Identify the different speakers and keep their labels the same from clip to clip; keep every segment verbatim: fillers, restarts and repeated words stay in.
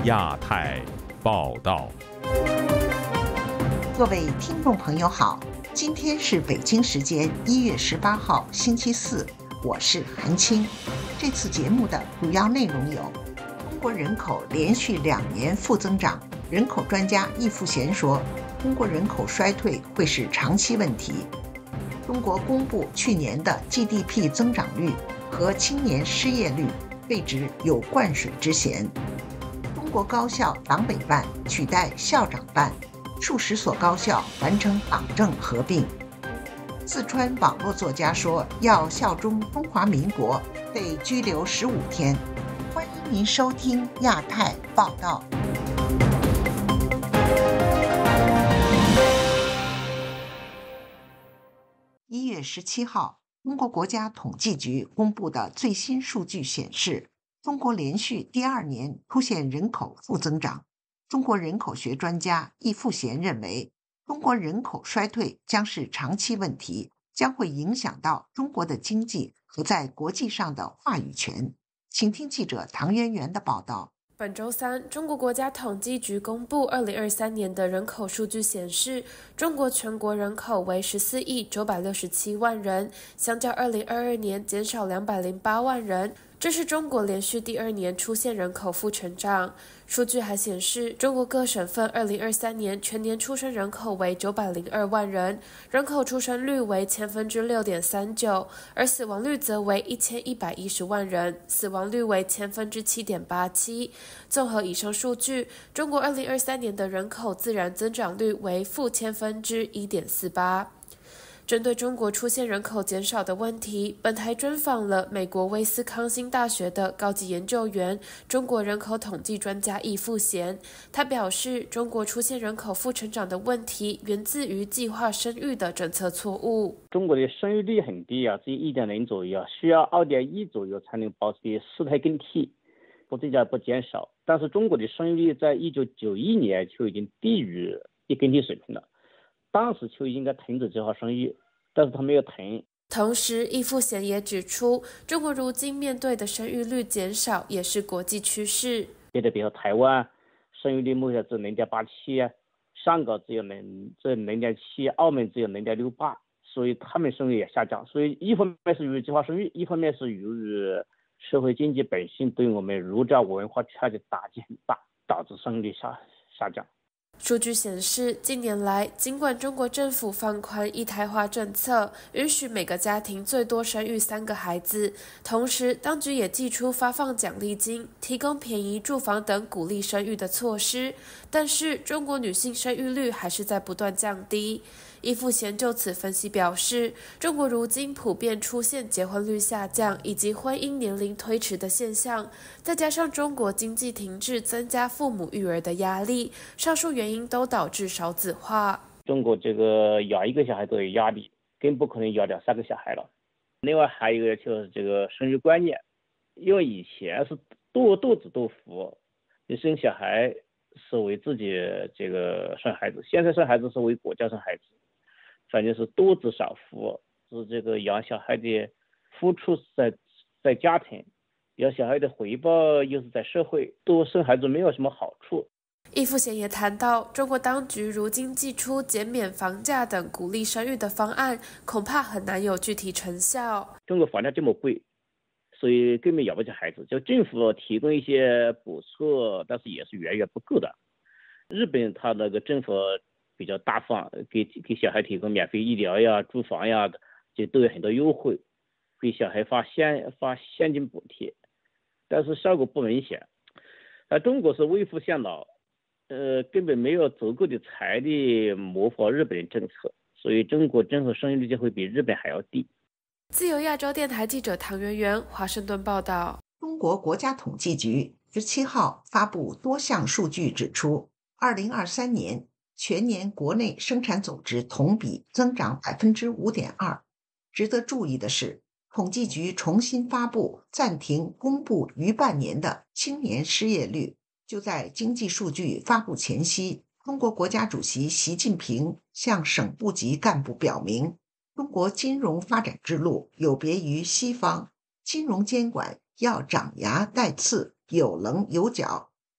Speaker 1: 亚太报道。
Speaker 2: 各位听众朋友好，今天是北京时间一月十八号星期四，我是韩青。这次节目的主要内容有：中国人口连续两年负增长，人口专家易富贤说，中国人口衰退会是长期问题。中国公布去年的 G D P 增长率和青年失业率，被指有灌水之嫌。中国高校党委办取代校长办，数十所高校完成党政合并。四川网络作家说要效忠中华民国，被拘留十五天。欢迎您收听亚太报道。一月十七号，中国国家统计局公布的最新数据显示，中国连续第二年出现人口负增长。中国人口学专家易富贤认为，中国人口衰退将是长期问题，将会影响到中国的经济和在国际上的话语权。请听记者唐渊源的报道。
Speaker 3: 本周三，中国国家统计局公布二零二三年的人口数据显示，中国全国人口为十四亿九百六十七万人，相较二零二二年减少两百零八万人。这是中国连续第二年出现人口负成长。数据还显示，中国各省份二零二三年全年出生人口为九百零二万人，人口出生率为千分之六点三九，而死亡率则为一千一百一十万人，死亡率为千分之七点八七。综合以上数据，中国二零二三年的人口自然增长率为负千分之一点四八。针对中国出现人口减少的问题，本台专访了美国威斯康星大学的高级研究员、中国人口统计专家易富贤。他表示，中国出现人口负成长的问题源自于计划生育的政策错误。
Speaker 4: 中国的生育率很低啊，只有一点零左右，需要二点一左右才能保持四胎更替，不增加不减少。但是中国的生育率在一九九一年就已经低于一更替水平了。当时就应该停止计划生育，但是他没有停。
Speaker 3: 同时，易富贤也指出，中国如今面对的生育率减少也是国际趋势。
Speaker 4: 别的比如台湾生育率目前是零点八七，香港只有零只有零点七，澳门只有零点六八，所以他们生育也下降。所以一方面是由于计划生育，一方面是由于社会经济本性对我们儒家文化圈的打击很大，导致生育率下下降。
Speaker 3: 数据显示，近年来，尽管中国政府放宽一胎化政策，允许每个家庭最多生育三个孩子，同时当局也祭出发放奖励金、提供便宜住房等鼓励生育的措施，但是中国女性生育率还是在不断降低。易富贤就此分析表示，中国如今普遍出现结婚率下降以及婚姻年龄推迟的现象，再加上中国经济停滞增加父母育儿的压力，上述原因都导致少子化。
Speaker 4: 中国这个养一个小孩都有压力，更不可能养两三个小孩了。另外还有一个就是这个生育观念，因为以前是多肚子多福，你生小孩是为自己这个生孩子，现在生孩子是为国家生孩子。反正是多子少福，是这个养小孩的付出是在在家庭，养小孩的回报又是在社会，多生孩子没有什么好处。
Speaker 3: 易富贤也谈到，中国当局如今祭出减免房价等鼓励生育的方案，恐怕很难有具体成效。
Speaker 4: 中国房价这么贵，所以根本养不起孩子，就政府提供一些补助，但是也是远远不够的。日本它那个政府比较大方，给给小孩提供免费医疗呀、住房呀，这都有很多优惠，给小孩发现发现金补贴，但是效果不明显。而中国是微富县老，呃，根本没有足够的财力模仿日本的政策，所以中国政府生育率就会比日本还要低。
Speaker 3: 自由亚洲电台记者唐媛媛，华盛顿报道。
Speaker 2: 中国国家统计局十七号发布多项数据指出，二零二三年全年国内生产总值同比增长 百分之五点二。 值得注意的是，统计局重新发布暂停公布逾半年的青年失业率。就在经济数据发布前夕，中国国家主席习近平向省部级干部表明，中国金融发展之路有别于西方，金融监管要长牙带刺，有棱有角，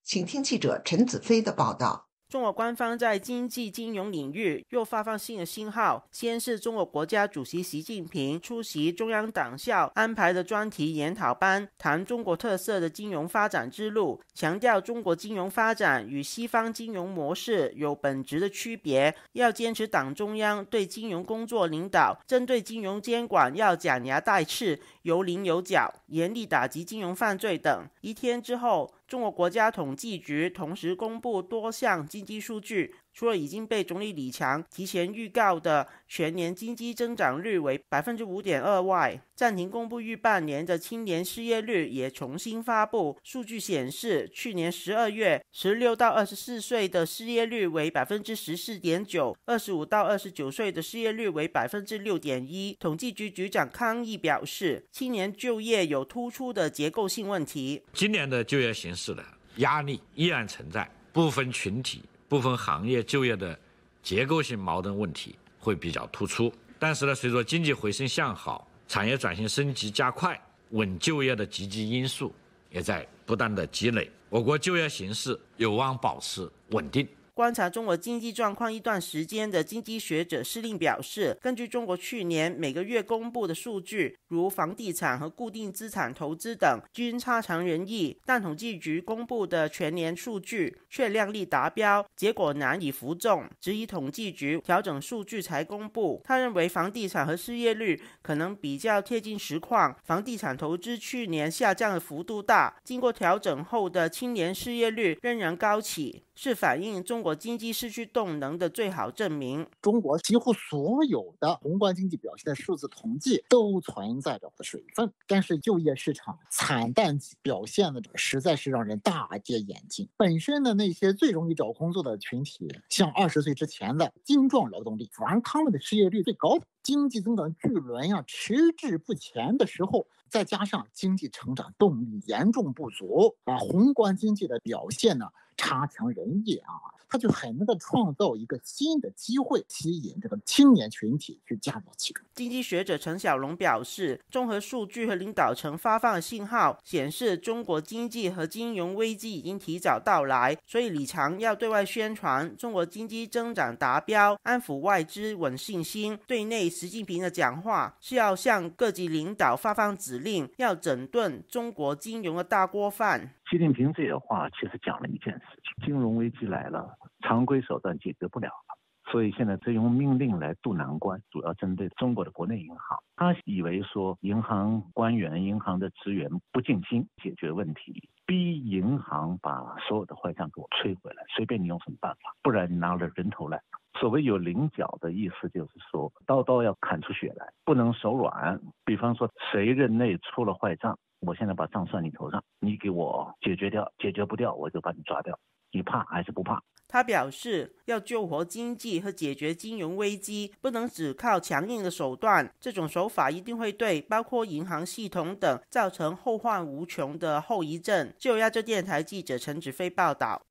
Speaker 2: 请听记者陈子飞的报道。
Speaker 5: 中国官方在经济金融领域又发放新的信号，先是中国国家主席习近平出席中央党校安排的专题研讨班，谈中国特色的金融发展之路，强调中国金融发展与西方金融模式有本质的区别，要坚持党中央对金融工作领导，针对金融监管要讲牙带刺，有棱有角，严厉打击金融犯罪等。一天之后，中国国家统计局同时公布多项经济数据，除了已经被总理李强提前预告的全年经济增长率为 百分之五点二 外，暂停公布逾半年的青年失业率也重新发布。数据显示，去年十二月十六到二十四岁的失业率为 百分之十四点九， 二十五到二十九岁的失业率为 百分之六点一。 统计局局长康毅表示，青年就业有突出的结构性问题。
Speaker 6: 今年的就业形势的压力依然存在，部分群体部分行业就业的结构性矛盾问题会比较突出。但是呢，随着经济回升向好，产业转型升级加快，稳就业的积极因素也在不断的积累，我国就业形势有望保持稳定。
Speaker 5: 观察中国经济状况一段时间的经济学者施令表示，根据中国去年每个月公布的数据，如房地产和固定资产投资等均差强人意，但统计局公布的全年数据却亮丽达标，结果难以服众，质疑统计局调整数据才公布。他认为房地产和失业率可能比较贴近实况，房地产投资去年下降的幅度大，经过调整后的青年失业率仍然高企，是反映中国经济失去动能的最好证明。
Speaker 7: 中国几乎所有的宏观经济表现的数字统计都存在着水分，但是就业市场惨淡表现的实在是让人大跌眼镜。本身的那些最容易找工作的群体，像二十岁之前的精壮劳动力，反而他们的失业率最高。经济增长巨轮呀迟滞不前的时候，再加上经济成长动力严重不足啊，宏观经济的表现呢差强人意啊，他就很能够创造一个新的机会，吸引这个青年群体去加入其中。
Speaker 5: 经济学者陈小龙表示，综合数据和领导层发放的信号显示，中国经济和金融危机已经提早到来，所以李强要对外宣传中国经济增长达标，安抚外资稳信心。对内，习近平的讲话是要向各级领导发放指令，要整顿中国金融的大锅饭。
Speaker 8: 习近平这些话其实讲了一件事情，金融危机来了，常规手段解决不了了，所以现在在用命令来渡难关，主要针对中国的国内银行。他以为说银行官员、银行的职员不尽心解决问题，逼银行把所有的坏账给我催回来，随便你用什么办法，不然你拿了人头来。所谓有棱角的意思就是说，刀刀要砍出血来，不能手软。比方说谁任内出了坏账，我现在把账算你头上，你给我解决掉，解决不掉我就把你抓掉，你怕还是不怕？
Speaker 5: 他表示，要救活经济和解决金融危机，不能只靠强硬的手段，这种手法一定会对包括银行系统等造成后患无穷的后遗症。就亚洲电台记者陈子飞报道。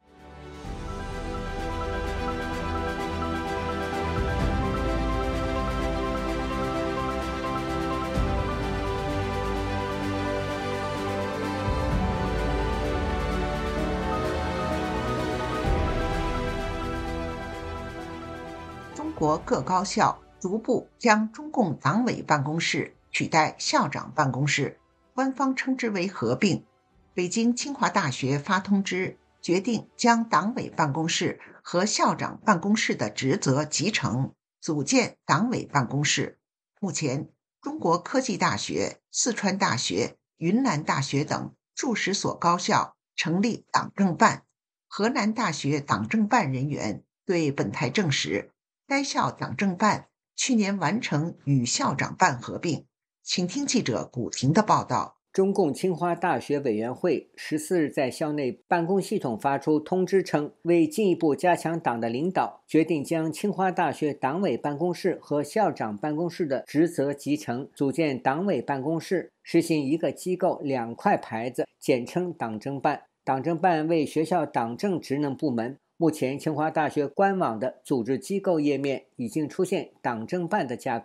Speaker 2: 中国各高校逐步将中共党委办公室取代校长办公室，官方称之为合并。北京清华大学发通知，决定将党委办公室和校长办公室的职责集成，组建党委办公室。目前，中国科技大学、四川大学、云南大学等数十所高校成立党政办。河南大学党政办人员对本台证实，该校党政办去年完成与校长办合并。请听记者古婷的报道。
Speaker 9: 中共清华大学委员会十四日在校内办公系统发出通知称，为进一步加强党的领导，决定将清华大学党委办公室和校长办公室的职责集成，组建党委办公室，实行一个机构两块牌子，简称党政办。党政办为学校党政职能部门。目前清华大学官网的组织机构页面已经出现党政办的架构。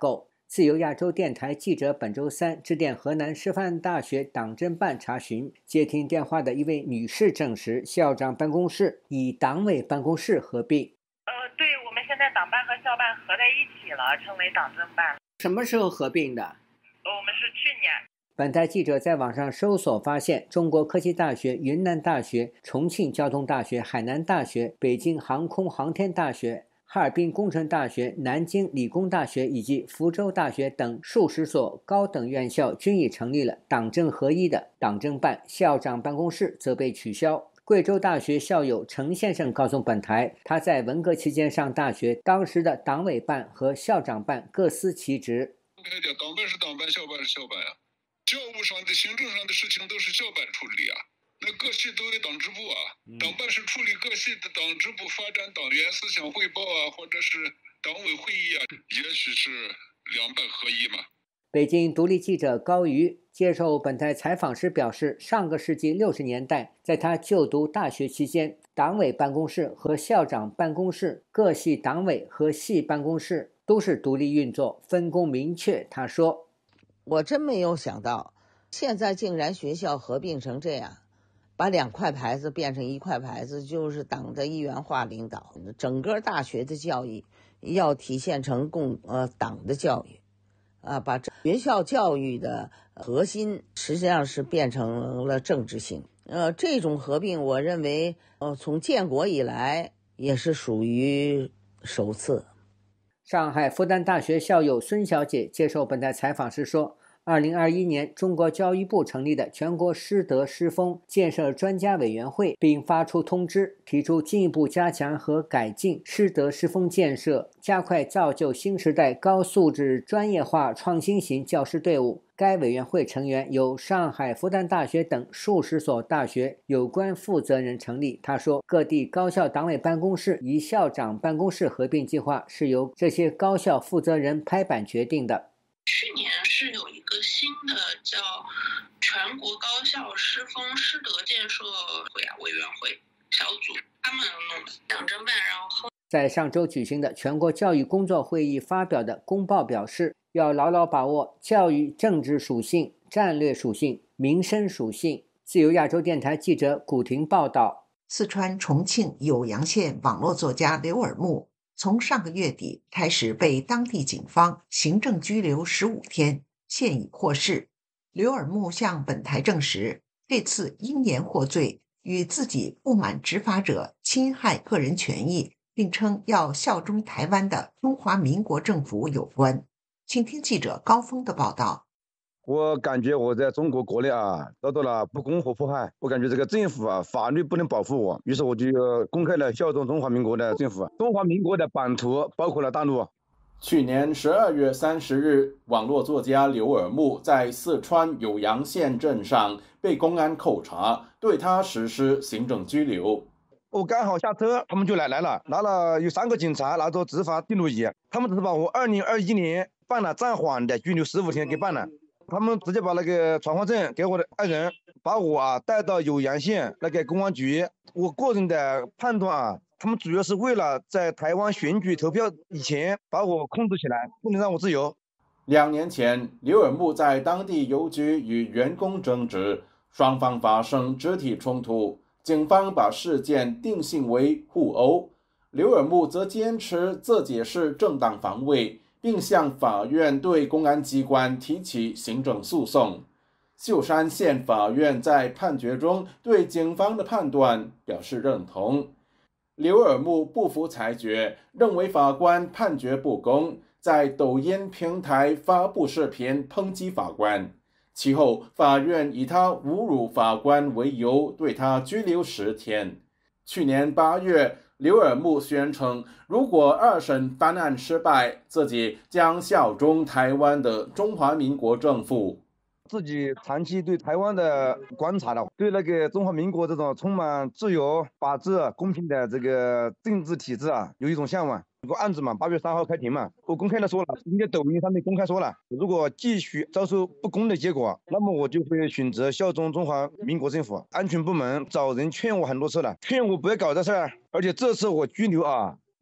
Speaker 9: 自由亚洲电台记者本周三致电河南师范大学党政办查询，接听电话的一位女士证实，校长办公室与党委办公室合并。
Speaker 10: 呃，对，我们现在党办和校办合在一起了，成为党政办。
Speaker 9: 什么时候合并的？
Speaker 10: 呃，我们是去年。
Speaker 9: 本台记者在网上搜索发现，中国科技大学、云南大学、重庆交通大学、海南大学、北京航空航天大学、哈尔滨工程大学、南京理工大学以及福州大学等数十所高等院校均已成立了党政合一的党政办，校长办公室则被取消。贵州大学校友程先生告诉本台，他在文革期间上大学，当时的党委办和校长办各司其职。
Speaker 11: 党办是党办，校办是校办啊，教务上的、行政上的事情都是校办处理啊。那各系都有党支部啊，党办是处理各系的党支部发展党员思想汇报啊，或者是党委会议啊，也许是两办合一嘛。
Speaker 9: 北京独立记者高瑜接受本台采访时表示，上个世纪六十年代，在他就读大学期间，党委办公室和校长办公室、各系党委和系办公室都是独立运作，分工明确。他说：“
Speaker 12: 我真没有想到，现在竟然学校合并成这样。”把两块牌子变成一块牌子，就是党的一元化领导。整个大学的教育要体现成共呃党的教育，啊，把学校教育的核心实际上是变成了政治性。呃，这种合并，我认为呃从建国以来也是属于首次。
Speaker 9: 上海复旦大学校友孙小姐接受本台采访时说，二零二一年，中国教育部成立的全国师德师风建设专家委员会，并发出通知，提出进一步加强和改进师德师风建设，加快造就新时代高素质专业化创新型教师队伍。该委员会成员由上海复旦大学等数十所大学有关负责人成立。他说，各地高校党委办公室与校长办公室合并计划是由这些高校负责人拍板决定的。
Speaker 13: 去年是有一个新的叫全国高校师风师德建设会啊委员会小组，他们弄的党政办。然后
Speaker 9: 在上周举行的全国教育工作会议发表的公报表示，要牢牢把握教育政治属性、战略属性、民生属性。自由亚洲电台记者古婷报道。
Speaker 2: 四川重庆酉阳县网络作家刘尔木从上个月底开始被当地警方行政拘留十五天，现已获释。刘尔木向本台证实，这次因言获罪与自己不满执法者侵害个人权益，并称要效忠台湾的中华民国政府有关。请听记者高峰的报道。
Speaker 14: 我感觉我在中国国内啊遭到了不公和迫害，我感觉这个政府啊法律不能保护我，于是我就公开了效忠中华民国的政府。中华民国的版图包括了大陆。
Speaker 15: 去年十二月三十日，网络作家刘尔木在四川酉阳县镇上被公安扣查，对他实施行政拘留。
Speaker 14: 我刚好下车，他们就来来了，拿了有三个警察拿着执法记录仪，他们只是把我二零二一年办了暂缓的拘留十五天给办了。他们直接把那个传唤证给我的爱人，把我啊带到酉阳县那个公安局。我个人的判断啊，他们主要是为了在台湾选举投票以前把我控制起来，不能让我自由。
Speaker 15: 两年前，刘尔木在当地邮局与员工争执，双方发生肢体冲突，警方把事件定性为互殴。刘尔木则坚持自己是正当防卫，并向法院对公安机关提起行政诉讼。秀山县法院在判决中对警方的判断表示认同。刘尔木不服裁决，认为法官判决不公，在抖音平台发布视频抨击法官。其后，法院以他侮辱法官为由，对他拘留十天。去年八月，刘尔木宣称，如果二审翻案失败，自己将效忠台湾的中华民国政府。
Speaker 14: 自己长期对台湾的观察了，对那个中华民国这种充满自由、法治、公平的这个政治体制啊，有一种向往。有个案子嘛，八月三号开庭嘛，我公开的说了，你在抖音上面公开说了，如果继续遭受不公的结果，那么我就会选择效忠中华民国政府。安全部门找人劝我很多次了，劝我不要搞这事儿，而且这次我拘留啊，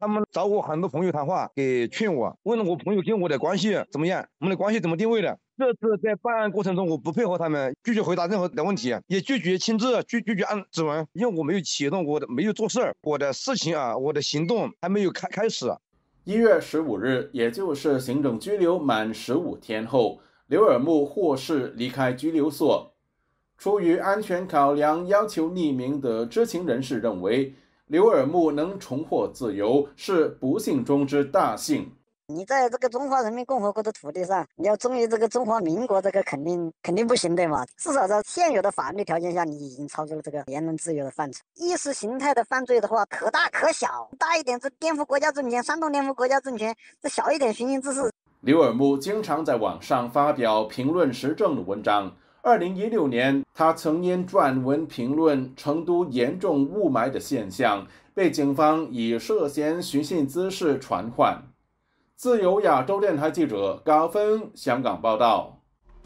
Speaker 14: 他们找我很多朋友谈话，给劝我，问了我朋友跟我的关系怎么样，我们的关系怎么定位的。这次在办案过程中，我不配合他们，拒绝回答任何的问题，也拒绝签字，拒拒绝按指纹，因为我没有启动，我的没有做事儿，我的事情啊，我的行动还没有开开始。
Speaker 15: 一月十五日，也就是行政拘留满十五天后，刘尔木获释离开拘留所。出于安全考量，要求匿名的知情人士认为，刘尔木能重获自由是不幸中之大幸。
Speaker 16: 你在这个中华人民共和国的土地上，你要忠于这个中华民国，这个肯定肯定不行，对吗？至少在现有的法律条件下，你已经超出了这个言论自由的范畴。意识形态的犯罪的话，可大可小，大一点是颠覆国家政权，煽动颠覆国家政权；这小一点寻衅滋事。
Speaker 15: 刘尔木经常在网上发表评论时政的文章。二零一六年，他曾因撰文评论成都严重雾霾的现象，被警方以涉嫌寻衅滋事传唤。自由亚洲电台记者高峰香港报道。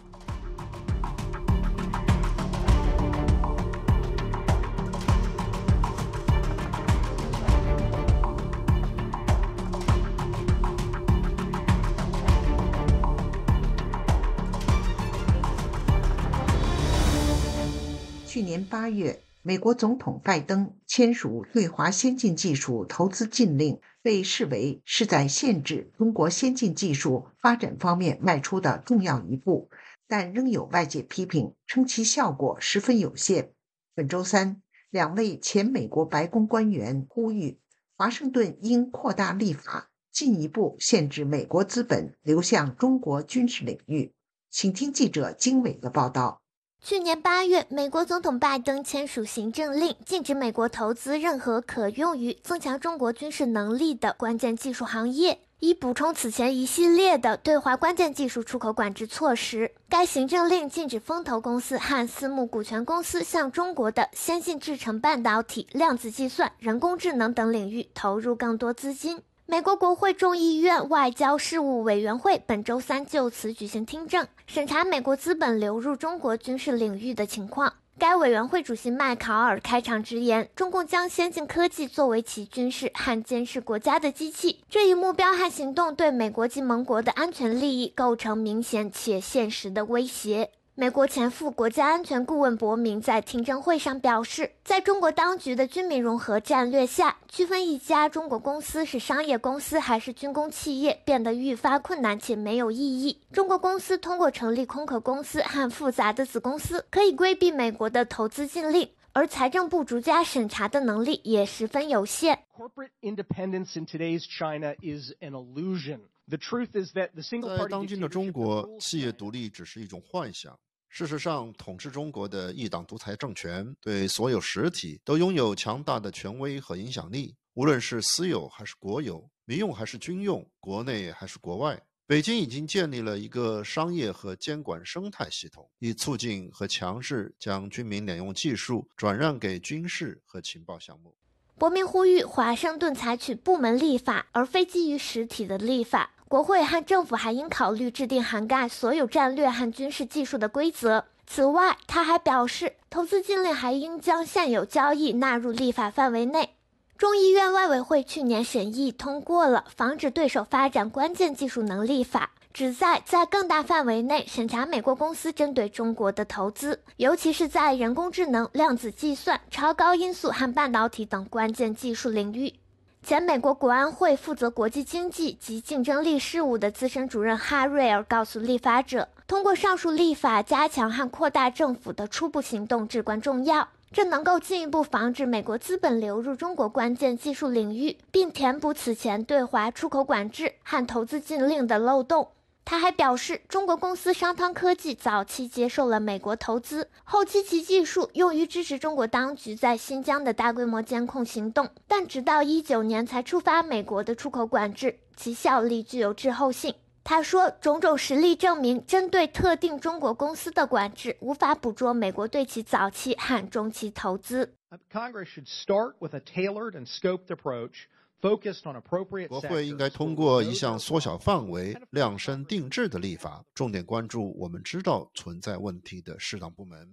Speaker 2: 去年八月，美国总统拜登签署对华先进技术投资禁令，被视为是在限制中国先进技术发展方面迈出的重要一步，但仍有外界批评，称其效果十分有限。本周三，两位前美国白宫官员呼吁华盛顿应扩大立法，进一步限制美国资本流向中国军事领域。请听记者经纬的报道。
Speaker 17: 去年八月，美国总统拜登签署行政令，禁止美国投资任何可用于增强中国军事能力的关键技术行业，以补充此前一系列的对华关键技术出口管制措施。该行政令禁止风投公司和私募股权公司向中国的先进制程半导体、量子计算、人工智能等领域投入更多资金。美国国会众议院外交事务委员会本周三就此举行听证，审查美国资本流入中国军事领域的情况。该委员会主席麦考尔开场直言，中共将先进科技作为其军事和监视国家的机器，这一目标和行动对美国及盟国的安全利益构成明显且现实的威胁。美国前副国家安全顾问伯明在听证会上表示，在中国当局的军民融合战略下，区分一家中国公司是商业公司还是军工企业变得愈发困难且没有意义。中国公司通过成立空壳公司和复杂的子公司，可以规避美国的投资禁令，而财政部逐家审查的能力也十分有限。
Speaker 18: Corporate independence in today's China is an illusion. The truth is that the single party
Speaker 19: 在当今的中国，企业独立只是一种幻想。事实上，统治中国的一党独裁政权对所有实体都拥有强大的权威和影响力，无论是私有还是国有，民用还是军用，国内还是国外。北京已经建立了一个商业和监管生态系统，以促进和强势将军民两用技术转让给军事和情报项目。
Speaker 17: 伯明呼吁华盛顿采取部门立法，而非基于实体的立法。国会和政府还应考虑制定涵盖所有战略和军事技术的规则。此外，他还表示，投资禁令还应将现有交易纳入立法范围内。众议院外委会去年审议通过了《防止对手发展关键技术能力法》，旨在在更大范围内审查美国公司针对中国的投资，尤其是在人工智能、量子计算、超高音速和半导体等关键技术领域。前美国国安会负责国际经济及竞争力事务的资深主任哈瑞尔告诉立法者，通过上述立法加强和扩大政府的初步行动至关重要，这能够进一步防止美国资本流入中国关键技术领域，并填补此前对华出口管制和投资禁令的漏洞。他还表示，中国公司商汤科技早期接受了美国投资，后期其技术用于支持中国当局在新疆的大规模监控行动，但直到一九年才触发美国的出口管制，其效力具有滞后性。他说，种种实例证明，针对特定中国公司的管制无法捕捉美国对其早期和中期投资。
Speaker 18: Congress should start with a tailored and scoped approach.
Speaker 19: 国会应该通过一项缩小范围、量身定制的立法，重点关注我们知道存在问题的适当部门。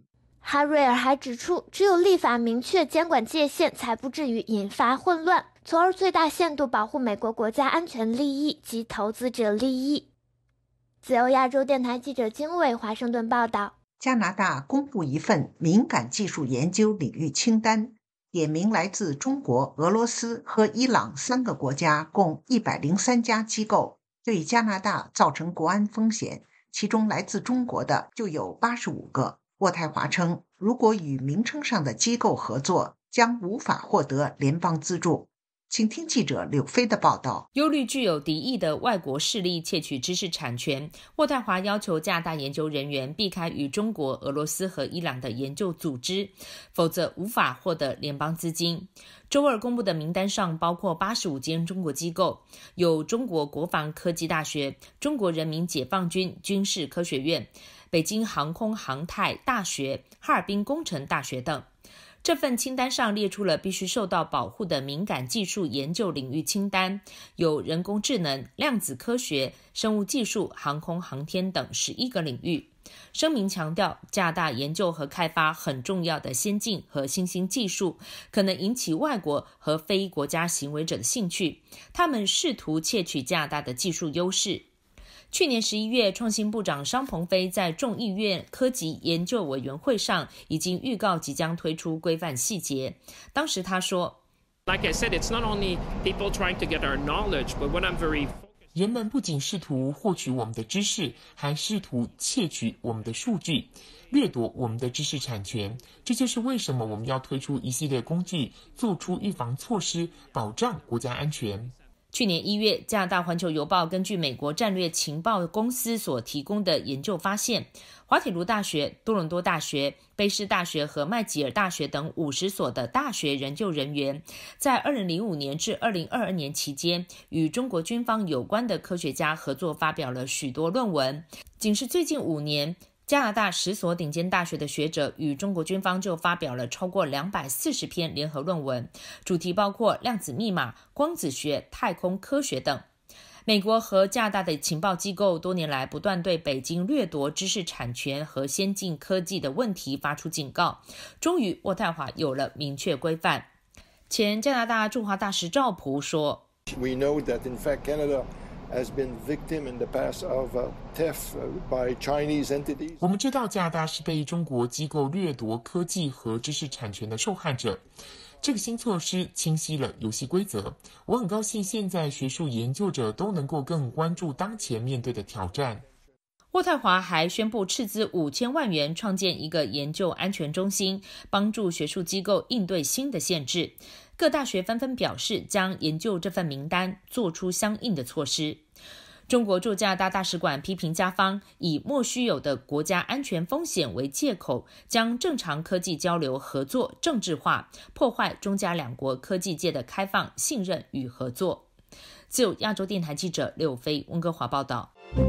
Speaker 17: 哈瑞尔还指出，只有立法明确监管界限，才不至于引发混乱，从而最大限度保护美国国家安全利益及投资者利益。自由亚洲电台记者金伟华盛顿报道。
Speaker 2: 加拿大公布一份敏感技术研究领域清单，点名来自中国、俄罗斯和伊朗三个国家共一百零三家机构对加拿大造成国安风险，其中来自中国的就有八十五个。渥太华称，如果与名称上的机构合作，将无法获得联邦资助。请听记者柳飞的报道。
Speaker 20: 忧虑具有敌意的外国势力窃取知识产权，渥太华要求加拿大研究人员避开与中国、俄罗斯和伊朗的研究组织，否则无法获得联邦资金。周二公布的名单上包括八十五间中国机构，有中国国防科技大学、中国人民解放军军事科学院、北京航空航太大学、哈尔滨工程大学等。这份清单上列出了必须受到保护的敏感技术研究领域清单，有人工智能、量子科学、生物技术、航空航天等十一个领域。声明强调，加拿大研究和开发很重要的先进和新兴技术，可能引起外国和非国家行为者的兴趣，他们试图窃取加拿大的技术优势。去年十一月，创新部长商鹏飞在众议院科技研究委员会上已经预告即将推出规范细节。当时他说
Speaker 21: Like I said, it's not only people trying to get our knowledge, but what I'm very
Speaker 22: 人们不仅试图获取我们的知识，还试图窃取我们的数据，掠夺我们的知识产权。这就是为什么我们要推出一系列工具，做出预防措施，保障国家安全。
Speaker 20: 去年一月，加拿大环球邮报根据美国战略情报公司所提供的研究发现，滑铁卢大学、多伦多大学、卑诗大学和麦吉尔大学等五十所的大学研究人员，在二零零五年至二零二二年期间，与中国军方有关的科学家合作发表了许多论文。仅是最近五年，加拿大十所顶尖大学的学者与中国军方就发表了超过两百四十篇联合论文，主题包括量子密码、光子学、太空科学等。美国和加拿大的情报机构多年来不断对北京掠夺知识产权和先进科技的问题发出警告，终于渥太华有了明确规范。前加拿大驻华大使赵普说
Speaker 23: We know that in fact Canada has been victim in the past of theft by Chinese entities.
Speaker 22: 我们知道加拿大是被中国机构掠夺科技和知识产权的受害者。这个新措施清晰了游戏规则。我很高兴现在学术研究者都能够更关注当前面对的挑战。
Speaker 20: 渥太华还宣布斥资五千万元创建一个研究安全中心，帮助学术机构应对新的限制。各大学纷纷表示将研究这份名单，做出相应的措施。中国驻加拿大大使馆批评加方以莫须有的国家安全风险为借口，将正常科技交流合作政治化，破坏中加两国科技界的开放、信任与合作。自由亚洲电台记者柳飞，温哥华报道。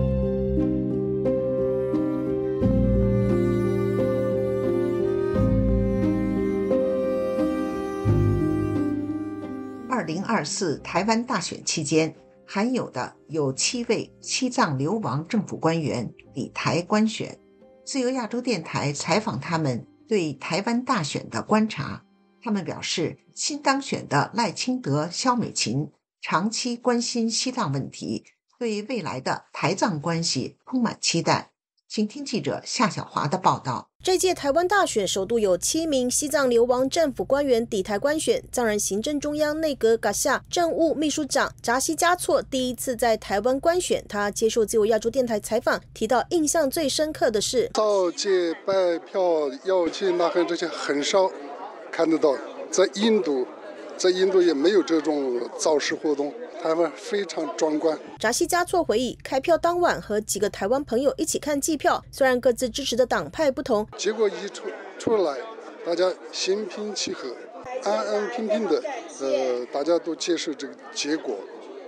Speaker 2: 二零二四台湾大选期间，含有的有七位西藏流亡政府官员抵台观选。自由亚洲电台采访他们对台湾大选的观察，他们表示，新当选的赖清德、萧美琴长期关心西藏问题，对未来的台藏关系充满期待。请听记者夏小华的报道。
Speaker 24: 这届台湾大选首度有七名西藏流亡政府官员抵台观选。藏人行政中央内阁嘎夏政务秘书长扎西嘉措第一次在台湾观选，他接受自由亚洲电台采访，提到印象最深刻的是
Speaker 25: 到街拜票要去拿痕，这些很少看得到。在印度，在印度也没有这种造势活动。台湾非常壮观。
Speaker 24: 扎西嘉措回忆，开票当晚和几个台湾朋友一起看计票，虽然各自支持的党派不同，
Speaker 25: 结果一出出来，大家心平气和，安安平平的，呃，大家都接受这个结果。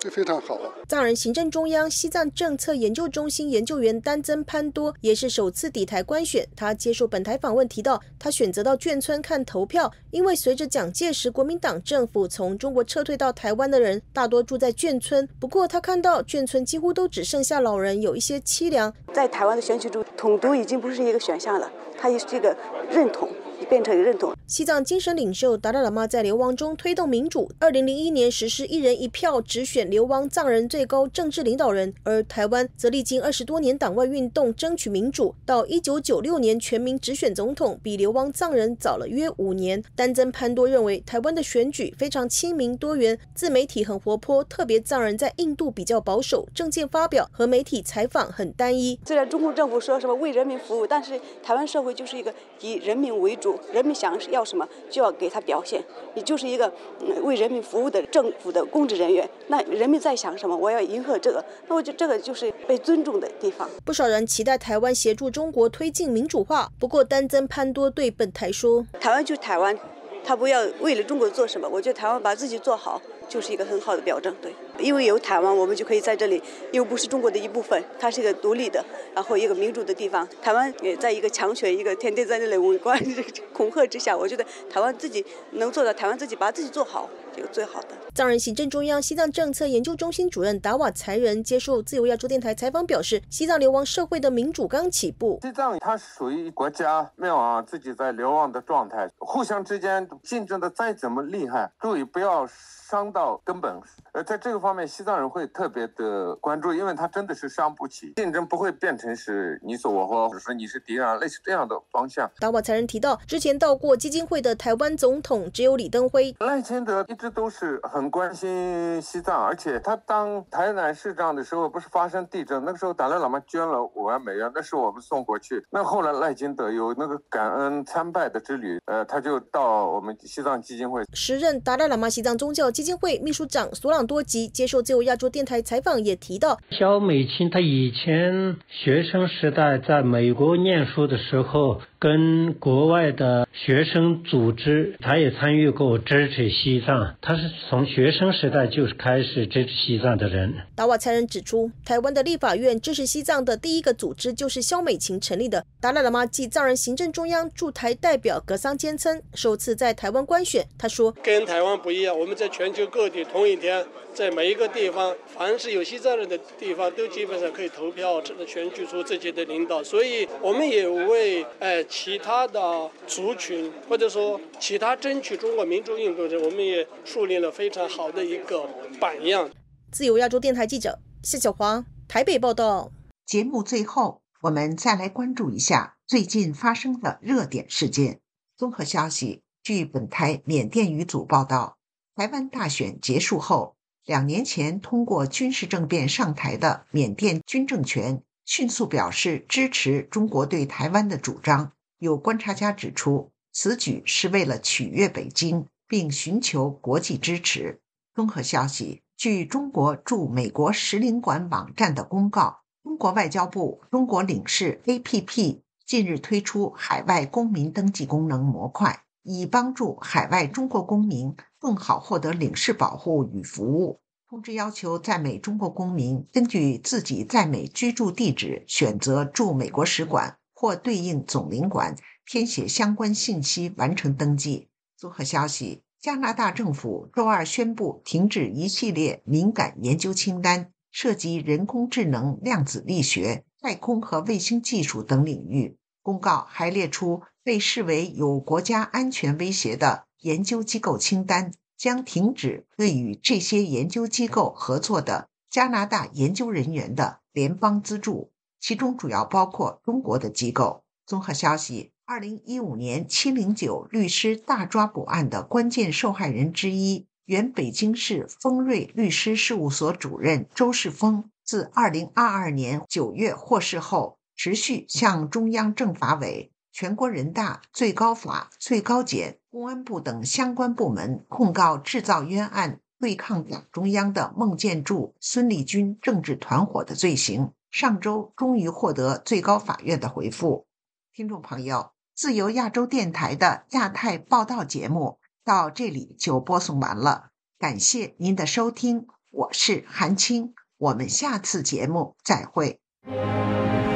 Speaker 25: 这非常好。
Speaker 24: 藏人行政中央西藏政策研究中心研究员丹增潘多也是首次抵台观选。他接受本台访问提到，他选择到眷村看投票，因为随着蒋介石国民党政府从中国撤退到台湾的人大多住在眷村，不过他看到眷村几乎都只剩下老人，有一些凄凉。
Speaker 1: 在台湾的选举中，统独已经不是一个选项了，它也是一个认同，变成一个认同。
Speaker 24: 西藏精神领袖达赖喇嘛在流亡中推动民主，二零零一年实施一人一票直选流亡藏人最高政治领导人，而台湾则历经二十多年党外运动争取民主，到一九九六年全民直选总统，比流亡藏人早了约五年。丹增潘多认为，台湾的选举非常亲民多元，自媒体很活泼，特别藏人在印度比较保守，政见发表和媒体采访很单一。
Speaker 1: 虽然中共政府说什么为人民服务，但是台湾社会就是一个以人民为主，人民想要什么就要给他表现，你就是一个、嗯、为人民服务的政府的公职人员，那人民在想什么我要迎合这个，那我就这个就是被尊重的地方。
Speaker 24: 不少人期待台湾协助中国推进民主化，不过丹增潘多对本台说，
Speaker 1: 台湾就是台湾，他不要为了中国做什么，我觉得台湾把自己做好就是一个很好的表征。对，因为有台湾我们就可以在这里，又不是中国的一部分，它是一个独立的然后一个民主的地方。台湾也在一个强权，一个天天在那里围观恐吓之下，我觉得台湾自己能做到，台湾自己把自己做好，这个最好的。
Speaker 24: 藏人行政中央西藏政策研究中心主任达瓦才仁接受自由亚洲电台采访表示，西藏流亡社会的民主刚起步。
Speaker 3: 西藏它属于国家没有啊自己在流亡的状态，互相之间竞争的再怎么厉害，注意不要伤到根本。呃，在这个方面，西藏人会特别的关注，因为他真的是伤不起，竞争不会变成是你死我活，或者说你是敌人，类似这样的方向。
Speaker 24: 达瓦才仁提到，之前到过基金会的台湾总统只有李登辉。
Speaker 3: 赖清德一直都是很关心西藏，而且他当台南市长的时候，不是发生地震，那个时候达赖喇嘛捐了五万美元，那是我们送过去。那后来赖清德有那个感恩参拜的之旅，呃，他就到我们西藏基金会。
Speaker 24: 时任达赖喇嘛西藏宗教基金会秘书长索朗多吉接受自由亚洲电台采访也提到，
Speaker 4: 小美琴她以前学生时代在美国念书的时候，跟国外的学生组织，她也参与过支持西藏，她是从学生时代就是开始支持西藏的人。
Speaker 24: 达瓦才仁指出，台湾的立法院支持西藏的第一个组织就是萧美琴成立的。达赖喇嘛暨藏人行政中央驻台代表格桑坚称，首次在台湾观选，他说，
Speaker 6: 跟台湾不一样，我们在全球各地同一天，在每一个地方，凡是有西藏人的地方，都基本上可以投票选举出自己的领导。所以我们也为呃其他的族群，或者说其他争取中国民主运动者，我们也树立了非常好的一个榜样。
Speaker 24: 自由亚洲电台记者谢小华台北报道。
Speaker 2: 节目最后，我们再来关注一下最近发生的热点事件。综合消息，据本台缅甸语组报道，台湾大选结束后，两年前通过军事政变上台的缅甸军政权迅速表示支持中国对台湾的主张。有观察家指出，此举是为了取悦北京，并寻求国际支持。综合消息，据中国驻美国使领馆网站的公告，中国外交部中国领事 A P P 近日推出海外公民登记功能模块，以帮助海外中国公民更好获得领事保护与服务。通知要求在美中国公民根据自己在美居住地址选择驻美国使馆或对应总领馆，填写相关信息完成登记。综合消息，加拿大政府周二宣布停止一系列敏感研究清单，涉及人工智能、量子力学、太空和卫星技术等领域。公告还列出被视为有国家安全威胁的研究机构清单，将停止对与这些研究机构合作的加拿大研究人员的联邦资助，其中主要包括中国的机构。综合消息，二零一五年七零九律师大抓捕案的关键受害人之一，原北京市丰瑞律师事务所主任周世峰，自二零二二年九月获释后，持续向中央政法委、全国人大、最高法、最高检、公安部等相关部门控告制造冤案、对抗党中央的孟建柱、孙立军政治团伙的罪行，上周终于获得最高法院的回复。听众朋友，自由亚洲电台的亚太报道节目到这里就播送完了，感谢您的收听， 我是韩青，我们下次节目再会。